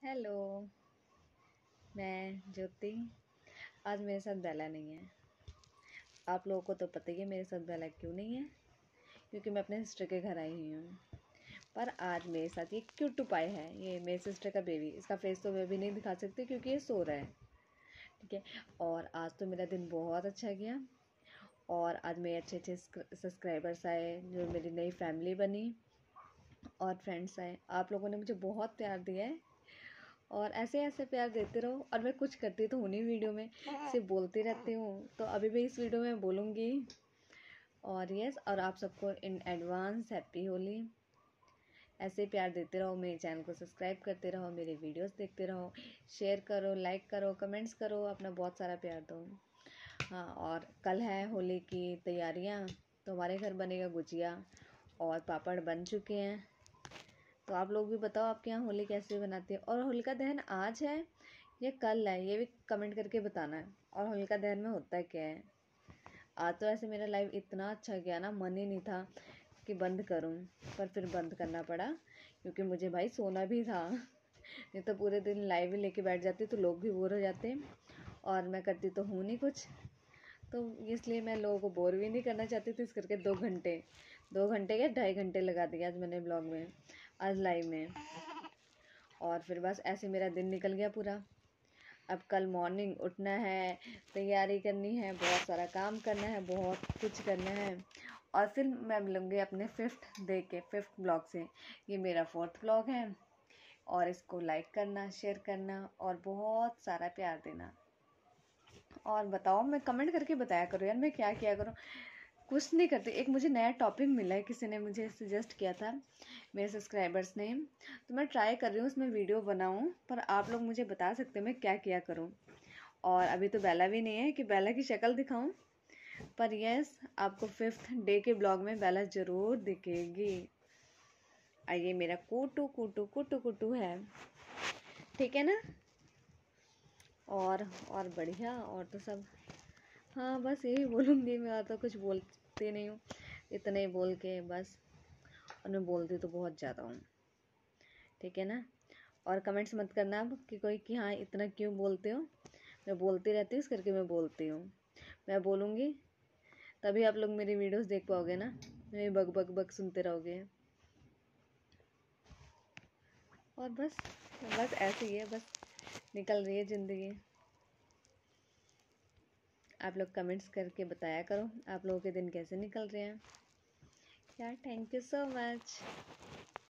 Hello. मैं ज्योति। आज मेरे साथ बेला नहीं है। आप लोगों को तो पता ही है मेरे साथ बेला क्यों नहीं है, क्योंकि मैं अपने सिस्टर के घर आई हुई हूँ। पर आज मेरे साथ ये क्यूटू पाई है, ये मेरी सिस्टर का बेबी। इसका फेस तो मैं भी नहीं दिखा सकती क्योंकि ये सो रहा है। ठीक है। और आज तो मेरा दिन बहुत अच्छा गया और आज मेरे अच्छे अच्छे सब्सक्राइबर्स आए, जो मेरी नई फैमिली बनी और फ्रेंड्स आए। आप लोगों ने मुझे बहुत प्यार दिया है और ऐसे ऐसे प्यार देते रहो। और मैं कुछ करती तो हूँ नहीं वीडियो में, सिर्फ बोलती रहती हूँ, तो अभी भी इस वीडियो में बोलूँगी। और यस, और आप सबको इन एडवांस हैप्पी होली। ऐसे प्यार देते रहो, मेरे चैनल को सब्सक्राइब करते रहो, मेरे वीडियोस देखते रहो, शेयर करो, लाइक करो, कमेंट्स करो, अपना बहुत सारा प्यार दो। हाँ, और कल है होली की तैयारियाँ, तो हमारे घर बनेगा गुजिया और पापड़ बन चुके हैं। तो आप लोग भी बताओ आपके यहाँ होली कैसे बनाती है, और होलिका दहन आज है या कल है, ये भी कमेंट करके बताना है। और होलिका दहन में होता है क्या है। आज तो ऐसे मेरा लाइव इतना अच्छा गया ना, मन ही नहीं था कि बंद करूं, पर फिर बंद करना पड़ा क्योंकि मुझे भाई सोना भी था। नहीं तो पूरे दिन लाइव ही लेके बैठ जाती तो लोग भी बोर हो जाते, और मैं करती तो हूँ नहीं कुछ, तो इसलिए मैं लोगों को बोर भी नहीं करना चाहती थी। इस करके 2 घंटे या 2.5 घंटे लगा दिया आज मैंने ब्लॉग में, आज लाइव में। और फिर बस ऐसे मेरा दिन निकल गया पूरा। अब कल मॉर्निंग उठना है, तैयारी करनी है, बहुत सारा काम करना है, बहुत कुछ करना है। और फिर मैं मिलूँगी अपने 5th डे के 5th ब्लॉग से। ये मेरा 4th ब्लॉग है, और इसको लाइक करना, शेयर करना और बहुत सारा प्यार देना। और बताओ, मैं कमेंट करके बताया करो यार, मैं क्या किया करूँ। कुछ नहीं करती। एक मुझे नया टॉपिक मिला है, किसी ने मुझे सजेस्ट किया था, मेरे सब्सक्राइबर्स ने, तो मैं ट्राई कर रही हूँ उसमें वीडियो बनाऊँ। पर आप लोग मुझे बता सकते हो मैं क्या किया करूँ। और अभी तो बेला भी नहीं है कि बेला की शक्ल दिखाऊं, पर यस, आपको 5th डे के ब्लॉग में बेला ज़रूर दिखेगी। आइए, मेरा कुटू कुटू कुटू कुटू है, ठीक है ना। और बढ़िया, और तो सब। हाँ, बस यही बोलूँगी मैं, और तो कुछ बोलती नहीं हूँ, इतने ही बोल के बस। और मैं बोलती तो बहुत ज़्यादा हूँ, ठीक है ना। और कमेंट्स मत करना अब कि हाँ इतना क्यों बोलते हो। मैं बोलती रहती हूँ, इस करके मैं बोलती हूँ। मैं बोलूँगी तभी आप लोग मेरी वीडियोस देख पाओगे ना, नहीं बग बग बग सुनते रहोगे। और बस बस ऐसे ही है, बस निकल रही है ज़िंदगी। आप लोग कमेंट्स करके बताया करो आप लोगों के दिन कैसे निकल रहे हैं यार। Thank you so much.